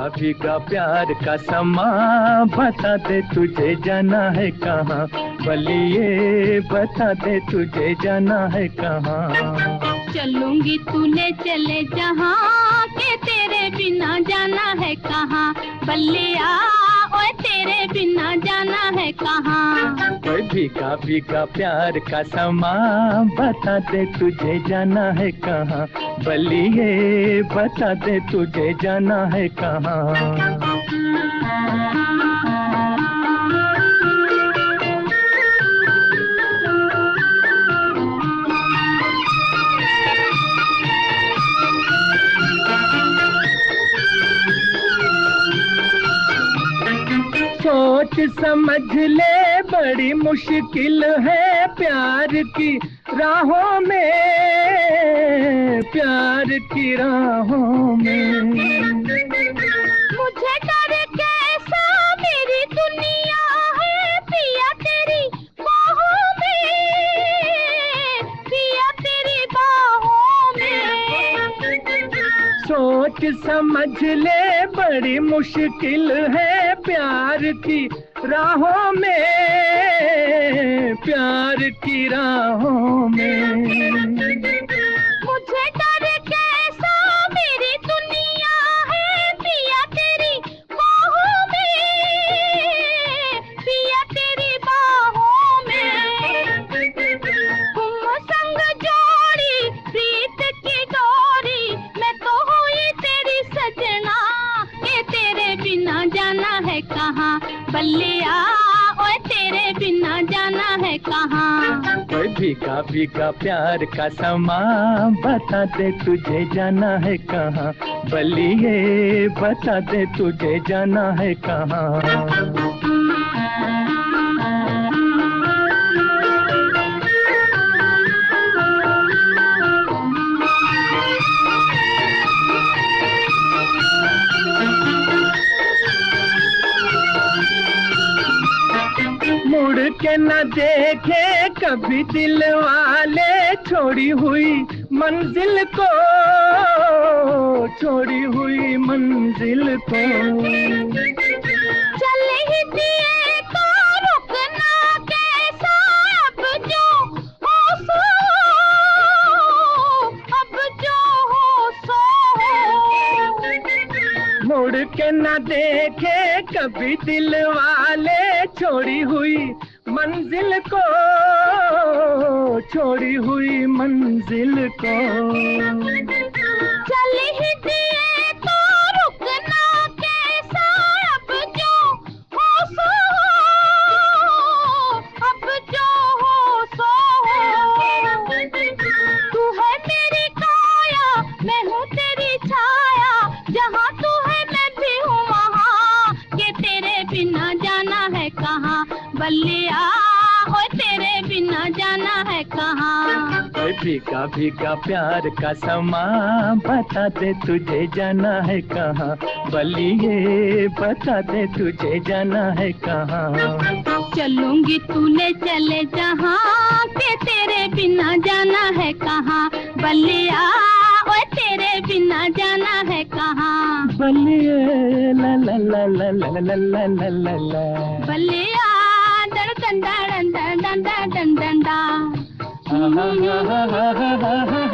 भीगा भीगा प्यार का समा, बता दे तुझे जाना है कहाँ, बलिए बता दे तुझे जाना है कहाँ। चलूंगी तूने चले जहाँ, के तेरे बिना जाना है कहाँ, बल्लिया ओए तेरे बिना जाना है कहाँ। ओए भीगा भीगा प्यार का समा, बता दे तुझे जाना है कहाँ, बलिए बता दे तुझे जाना है कहाँ। सोच समझ ले बड़ी मुश्किल है प्यार की राहों में, प्यार की राहों में। मुझे डर कैसा मेरी दुनिया है पिया तेरी बाहों में, पिया तेरी बाहों में। सोच समझ ले बड़ी मुश्किल है प्यार की राहों में, प्यार की राहों में। मुझे डर कैसा मेरी दुनिया है पिया तेरी बाहों में, पिया तेरी बाहों में। तुम संग जोड़ी प्रीत की डोरी, मैं तो हुई तेरी सजना, के तेरे बिना जाना है कहाँ, बल्लिया ओए तेरे बिना जाना है कहाँ। ओए भीगा भीगा प्यार का समा, बता दे तुझे जाना है कहाँ, बलिए बता दे तुझे जाना है कहाँ। मुड़ के न देखे कभी दिल वाले, छोड़ी हुई मंजिल को, छोड़ी हुई मंजिल को। चल ही दिए तो रुकना कैसा, अब जो हो सो, अब जो हो सो। मुड़ के न देखे कभी दिल वाले, छोड़ी हुई मंजिल को, छोड़ी हुई मंजिल को। चल ही दिए तो रुकना कैसा, अब जो हो सो, अब जो हो सो। तू है मेरी काया, मैं हूँ तेरी छाया, जहाँ तू है मैं भी हूँ वहाँ, के तेरे बिना जाना है कहाँ, बल्लिया ओए तेरे बिना जाना है कहाँ। ओए भीगा भीगा प्यार का समा, बता दे तुझे जाना है कहाँ, बलिए बता दे तुझे जाना है कहाँ। चलूंगी तूने चले जहाँ, के तेरे बिना जाना है कहाँ, बल्लिया ओए तेरे बिना जाना है कहाँ। बलिए ला ला ला ला ला ला ला ला ला ला, बल्लिया डर डंडा डंडा डंडा डंडा। हा हा हा हा हा हा।